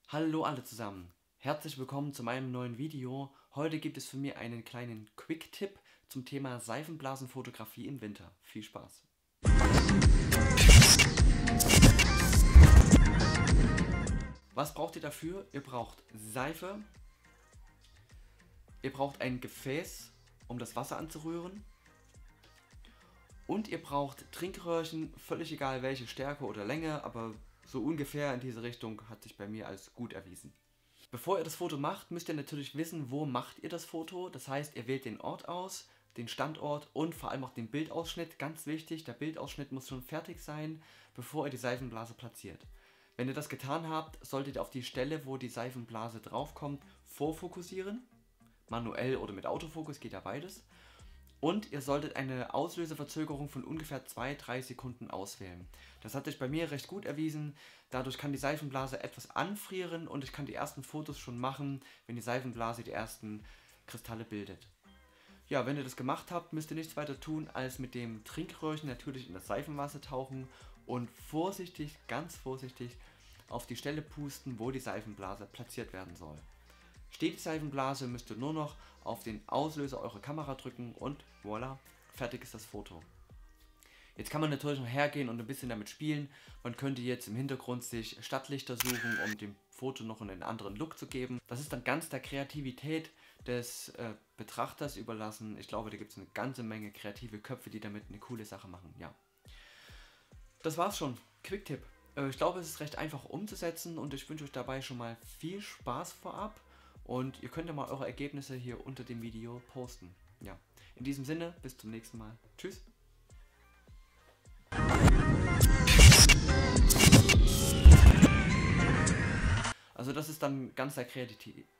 Hallo alle zusammen, herzlich willkommen zu meinem neuen Video. Heute gibt es für mich einen kleinen Quick-Tipp zum Thema Seifenblasenfotografie im Winter. Viel Spaß! Was braucht ihr dafür? Ihr braucht Seife, ihr braucht ein Gefäß, um das Wasser anzurühren, und ihr braucht Trinkröhrchen, völlig egal welche Stärke oder Länge, aber so ungefähr in diese Richtung hat sich bei mir als gut erwiesen. Bevor ihr das Foto macht, müsst ihr natürlich wissen, wo macht ihr das Foto. Das heißt, ihr wählt den Ort aus, den Standort und vor allem auch den Bildausschnitt. Ganz wichtig, der Bildausschnitt muss schon fertig sein, bevor ihr die Seifenblase platziert. Wenn ihr das getan habt, solltet ihr auf die Stelle, wo die Seifenblase draufkommt, vorfokussieren. Manuell oder mit Autofokus, geht ja beides. Und ihr solltet eine Auslöseverzögerung von ungefähr 2-3 Sekunden auswählen. Das hat sich bei mir recht gut erwiesen. Dadurch kann die Seifenblase etwas anfrieren und ich kann die ersten Fotos schon machen, wenn die Seifenblase die ersten Kristalle bildet. Ja, wenn ihr das gemacht habt, müsst ihr nichts weiter tun, als mit dem Trinkröhrchen natürlich in das Seifenwasser tauchen und vorsichtig, ganz vorsichtig auf die Stelle pusten, wo die Seifenblase platziert werden soll. Steht die Seifenblase, müsst ihr nur noch auf den Auslöser eurer Kamera drücken und voilà, fertig ist das Foto. Jetzt kann man natürlich noch hergehen und ein bisschen damit spielen. Man könnte jetzt im Hintergrund sich Stadtlichter suchen, um dem Foto noch einen anderen Look zu geben. Das ist dann ganz der Kreativität des Betrachters überlassen. Ich glaube, da gibt es eine ganze Menge kreative Köpfe, die damit eine coole Sache machen. Ja, das war's schon. Quick-Tipp. Ich glaube, es ist recht einfach umzusetzen und ich wünsche euch dabei schon mal viel Spaß vorab. Und ihr könnt ja mal eure Ergebnisse hier unter dem Video posten. Ja, in diesem Sinne, bis zum nächsten Mal. Tschüss! Also das ist dann ganz der